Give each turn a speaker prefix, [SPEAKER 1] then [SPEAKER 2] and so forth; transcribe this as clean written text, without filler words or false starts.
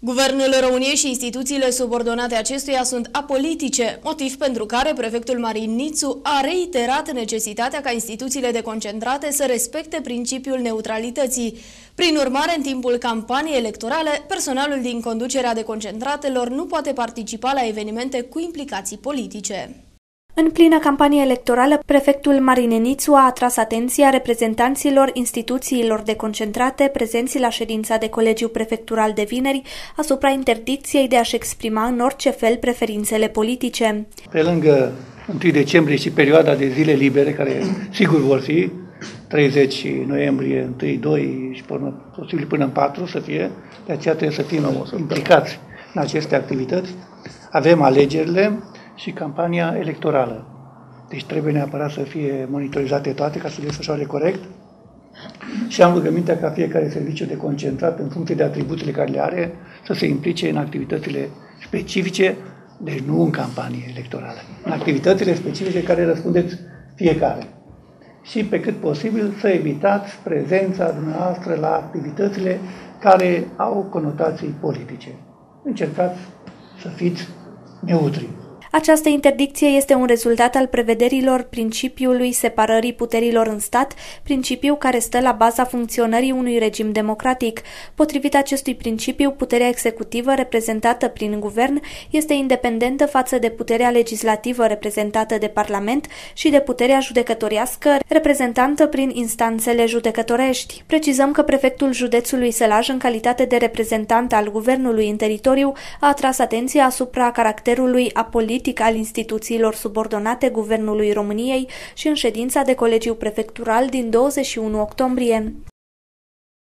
[SPEAKER 1] Guvernul României și instituțiile subordonate acestuia sunt apolitice, motiv pentru care prefectul Marin Nițu a reiterat necesitatea ca instituțiile deconcentrate să respecte principiul neutralității. Prin urmare, în timpul campaniei electorale, personalul din conducerea deconcentratelor nu poate participa la evenimente cu implicații politice.
[SPEAKER 2] În plină campanie electorală, prefectul Marin Nițu a atras atenția reprezentanților instituțiilor deconcentrate prezenți la ședința de colegiu prefectural de vineri asupra interdicției de a-și exprima în orice fel preferințele politice.
[SPEAKER 3] Pe lângă 1 decembrie și perioada de zile libere, care sigur vor fi 30 noiembrie, 1-2 și posibil până în 4 să fie, de aceea trebuie să fim implicați în aceste activități. Avem alegerile și campania electorală. Deci trebuie neapărat să fie monitorizate toate ca să se desfășoare corect. Și am rugămintea ca fiecare serviciu deconcentrat, în funcție de atribuțiile care le are, să se implice în activitățile specifice, deci nu în campanie electorală, în activitățile specifice care răspundeți fiecare. Și pe cât posibil să evitați prezența dumneavoastră la activitățile care au conotații politice. Încercați să fiți neutri.
[SPEAKER 2] Această interdicție este un rezultat al prevederilor principiului separării puterilor în stat, principiu care stă la baza funcționării unui regim democratic. Potrivit acestui principiu, puterea executivă reprezentată prin guvern este independentă față de puterea legislativă reprezentată de Parlament și de puterea judecătorească reprezentată prin instanțele judecătorești. Precizăm că prefectul județului Sălaj, în calitate de reprezentant al guvernului în teritoriu, a atras atenția asupra caracterului apolitic al instituțiilor subordonate Guvernului României și în ședința de colegiu prefectural din 21 octombrie.